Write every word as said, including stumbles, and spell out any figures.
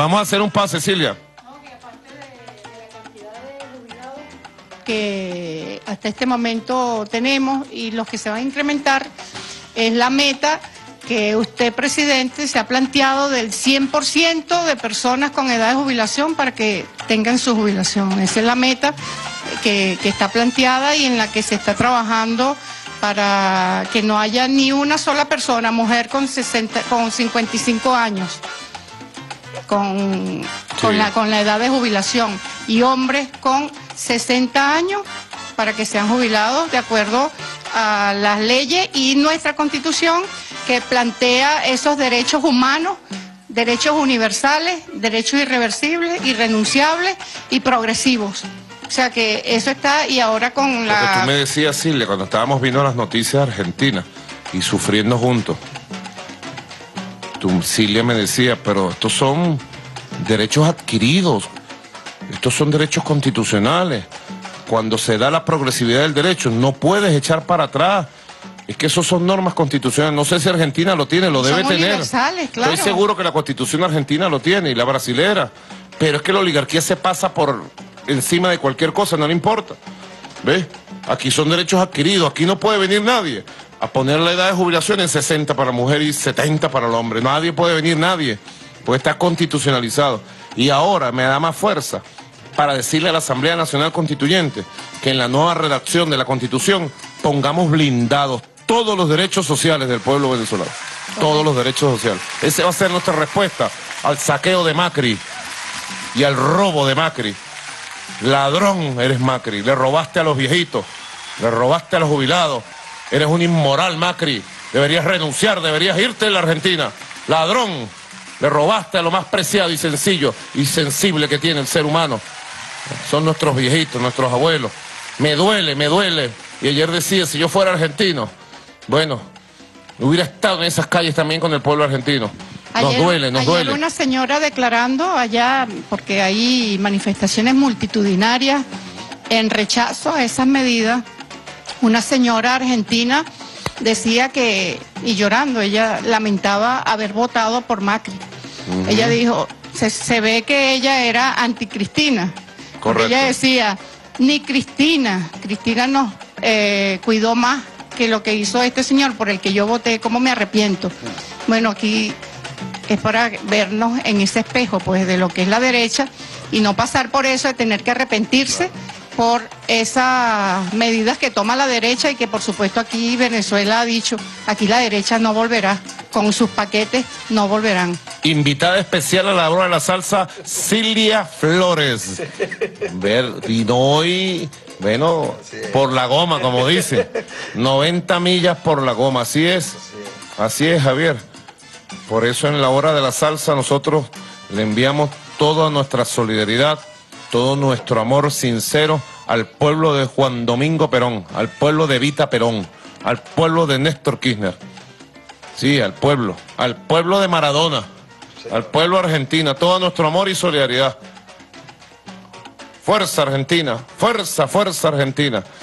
Vamos a hacer un pase, Silvia. No, que aparte de, de la cantidad de jubilados que hasta este momento tenemos y los que se van a incrementar, es la meta que usted, presidente, se ha planteado del cien por ciento de personas con edad de jubilación para que tengan su jubilación. Esa es la meta que, que está planteada y en la que se está trabajando para que no haya ni una sola persona, mujer con, sesenta, con cincuenta y cinco años, con, sí. con, la, con la edad de jubilación, y hombres con sesenta años para que sean jubilados de acuerdo a las leyes y nuestra Constitución, que plantea esos derechos humanos, derechos universales, derechos irreversibles, irrenunciables y progresivos. O sea que eso está, y ahora con la... Lo que tú me decías, Silvia, cuando estábamos viendo las noticias de Argentina y sufriendo juntos, tú, Silvia, me decía, pero estos son derechos adquiridos, estos son derechos constitucionales. Cuando se da la progresividad del derecho, no puedes echar para atrás. Es que esos son normas constitucionales. No sé si Argentina lo tiene, lo debe tener. Universales, claro. Estoy seguro que la Constitución argentina lo tiene y la brasilera. Pero es que la oligarquía se pasa por encima de cualquier cosa, no le importa. ¿Ves? Aquí son derechos adquiridos. Aquí no puede venir nadie a poner la edad de jubilación en sesenta para la mujer y setenta para el hombre. Nadie puede venir, nadie. Porque está constitucionalizado. Y ahora me da más fuerza para decirle a la Asamblea Nacional Constituyente que en la nueva redacción de la Constitución pongamos blindados todos los derechos sociales del pueblo venezolano. Todos los derechos sociales. Esa va a ser nuestra respuesta al saqueo de Macri y al robo de Macri. Ladrón eres, Macri. Le robaste a los viejitos, le robaste a los jubilados. Eres un inmoral, Macri. Deberías renunciar, deberías irte de la Argentina. Ladrón, le robaste a lo más preciado y sencillo y sensible que tiene el ser humano. Son nuestros viejitos, nuestros abuelos. Me duele, me duele. Y ayer decía, si yo fuera argentino, bueno, hubiera estado en esas calles también con el pueblo argentino. Nos ayer, duele, nos ayer duele. Una señora declarando allá, porque hay manifestaciones multitudinarias en rechazo a esas medidas, una señora argentina decía que, y llorando, ella lamentaba haber votado por Macri. Uh-huh. Ella dijo, se, se ve que ella era anticristina. Correcto. Ella decía, ni Cristina, Cristina nos eh, cuidó más que lo que hizo este señor por el que yo voté, ¿cómo me arrepiento? Bueno, aquí es para vernos en ese espejo, pues, de lo que es la derecha y no pasar por eso de tener que arrepentirse por esas medidas que toma la derecha y que, por supuesto, aquí Venezuela ha dicho, aquí la derecha no volverá, con sus paquetes no volverán. Invitada especial a la hora de la salsa, Silvia Flores. Ver, vino hoy, bueno, por la goma, como dice. noventa millas por la goma, así es. Así es, Javier. Por eso en la hora de la salsa nosotros le enviamos toda nuestra solidaridad, todo nuestro amor sincero al pueblo de Juan Domingo Perón, al pueblo de Evita Perón, al pueblo de Néstor Kirchner. Sí, al pueblo, al pueblo de Maradona, sí, al pueblo argentino, todo nuestro amor y solidaridad. Fuerza Argentina, fuerza, fuerza Argentina.